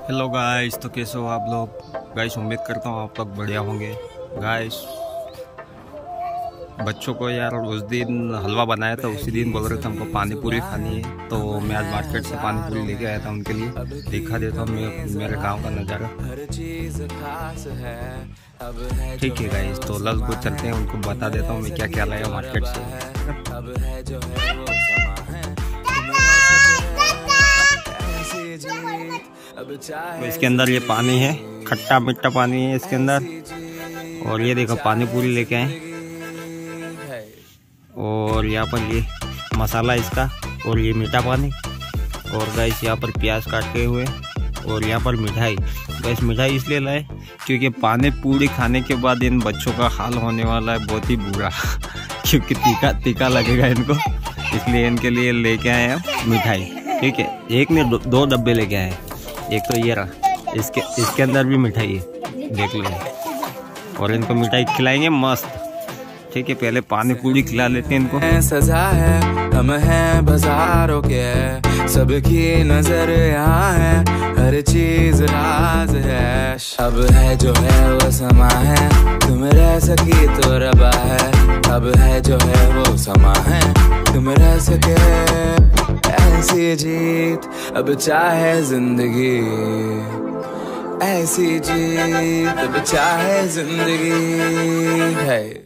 Hello guys, तो कैसे हो आप लोग। गाइस उम्मीद करता हूँ आप लोग बढ़िया होंगे। गाइस बच्चों को यार उस दिन हलवा बनाया था, उसी दिन बोल रहे थे हमको पानी पूरी खानी है, तो मैं आज मार्केट से पानी पूरी लेके आया था उनके लिए। दिखा देता हूँ मैं मेरे गांव का नज़ारा। ठीक है गाइस, तो लस को चलते हैं, उनको बता देता हूँ मैं क्या क्या लाया मार्केट से। तो इसके अंदर ये पानी है, खट्टा मीठा पानी है इसके अंदर। और ये देखो पानी पूरी लेके आए, और यहाँ पर ये मसाला इसका, और ये मीठा पानी, और गाइस यहाँ पर प्याज काटे हुए, और यहाँ पर मिठाई। गाइस मिठाई इसलिए लाए क्योंकि पानी पूरी खाने के बाद इन बच्चों का हाल होने वाला है बहुत ही बुरा क्योंकि तीखा लगेगा इनको, इसलिए इनके लिए लेके आए हैं मिठाई। ठीक है, एक में दो डब्बे लेके आए हैं। एक तो ये रहा, इसके अंदर भी मिठाई है, देख लो। और इनको मिठाई खिलाएंगे मस्त। ठीक है, पहले पानी पूरी खिला लेते हैं इनको। सजा है, हम हैं बाजारों के, सबकी नजर यहाँ है, हर चीज राज है। अब है जो है वो समा है, तुम रह सकी तो रबा है। अब है जो है वो समा है, तुम रह सके ऐसी जीत। अब चाहे जिंदगी ऐसी जीत, अब चाहे जिंदगी है।